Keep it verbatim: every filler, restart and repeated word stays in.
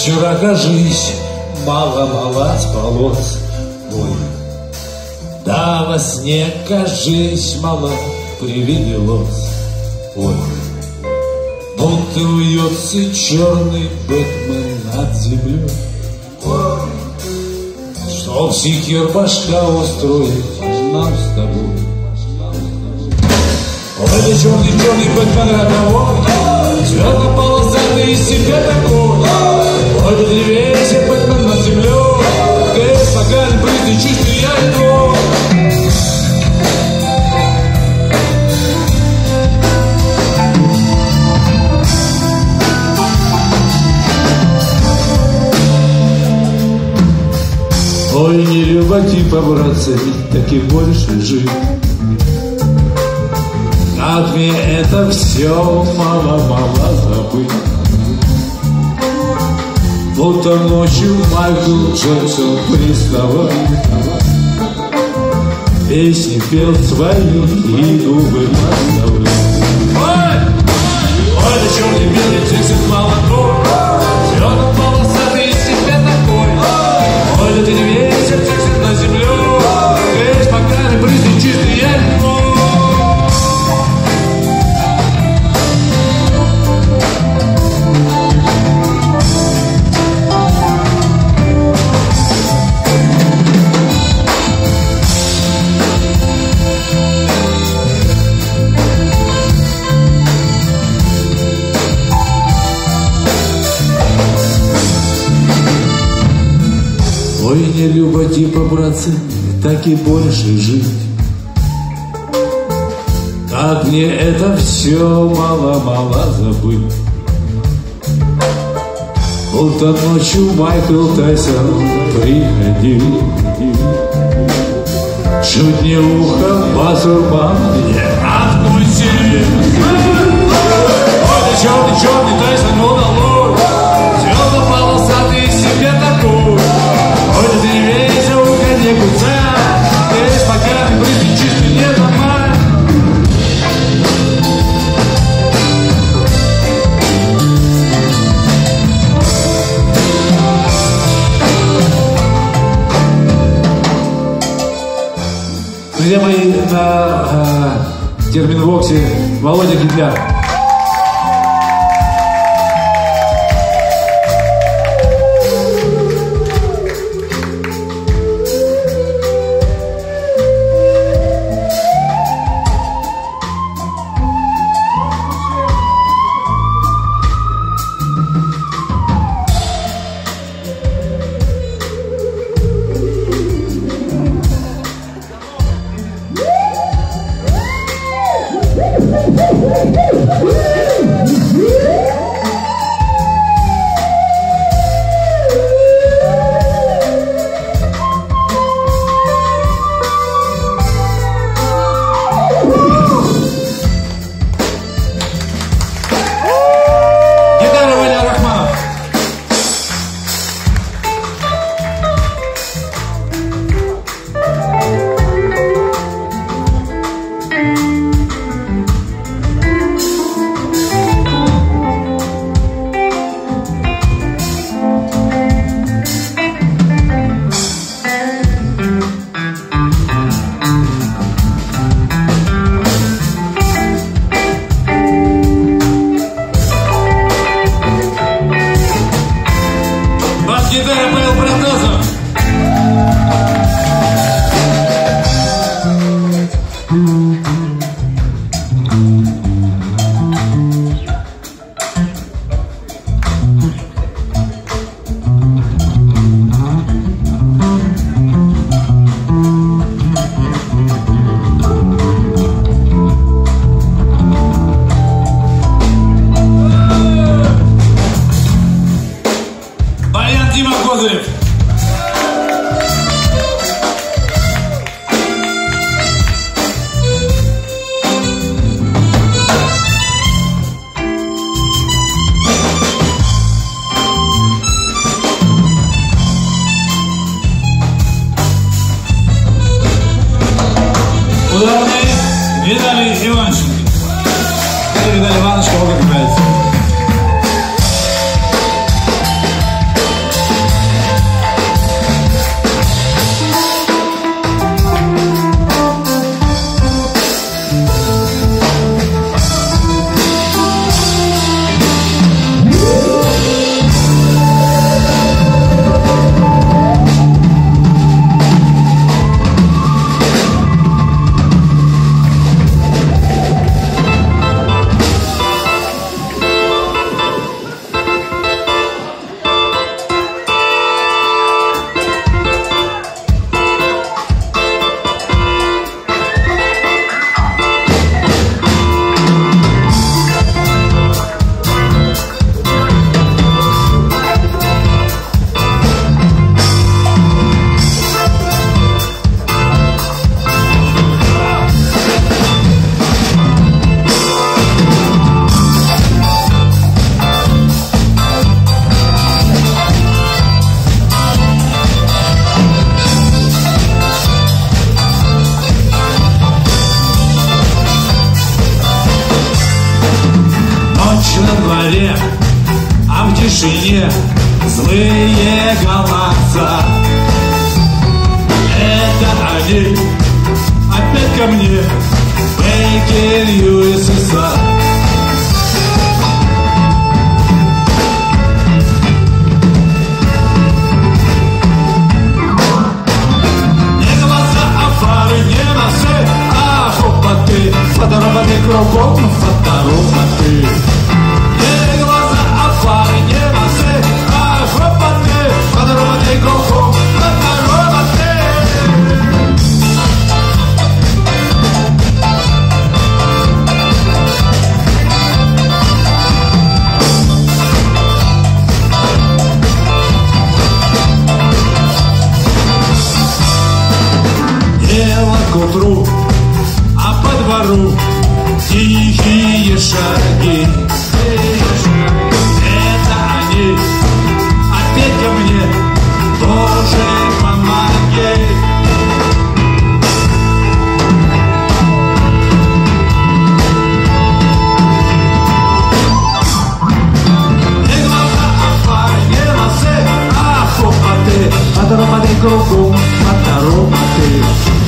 вчера, кажись, мало-мало спалось. Ой, да во сне, кажись, мало привиделось. Ой, будто вьется черный Бэтмен над землей. Ой, чтоб секир башка устроить нам с тобой. Ой, да черный-черный Бэтмен роковой, черно-полосатый из себя такой. Ой, да древесен Бэтмен над землей, ты пока не брызный чистый я твой. Ой, не любовь побраться, ведь так и больше жить. Как мне это все мало-мало забыть. Будто ночью Майкл Джексон приставал, песни пел свои и губы подставлял. Ой, ой, да черный белый Джексон молодой, черно-полосатый из себя такой. Ой, да ты не ветер Джексон на землю, весь пока не брызнет чистый я львой. Ой, не любовь и побраться, так и больше жить. Как мне это все мало-мало забыть. Будто ночью Майкл Тайсон приходил, чуть не ухом басурман мне откусил. Ой, да черный-черный Тайсон удалой, черно-полосатый из себя такой. Ой, да ты весь уходи куда, здесь пока не брызни чистый не дома. Друзья мои, на э, терминвоксе Володя Гитляр. Виталий Иванченко. Виталий Иванович, кого как нравится. тишине злые голоса. Это они опять ко мне, Бейкер, ю эс эс ар. Не глаза, а фары, не носы, а хопоты, фотороботы кругом, фотороботы. Не глаза, а фары, не носы, а хопоты, фотороботы кругом, фотороботы. Дело к утру, а по двору тихие шаги. Это они опять ко мне, Боже, помоги. Не глаза, а фары, не носы, а хопоты, фотороботы кругом, фотороботы.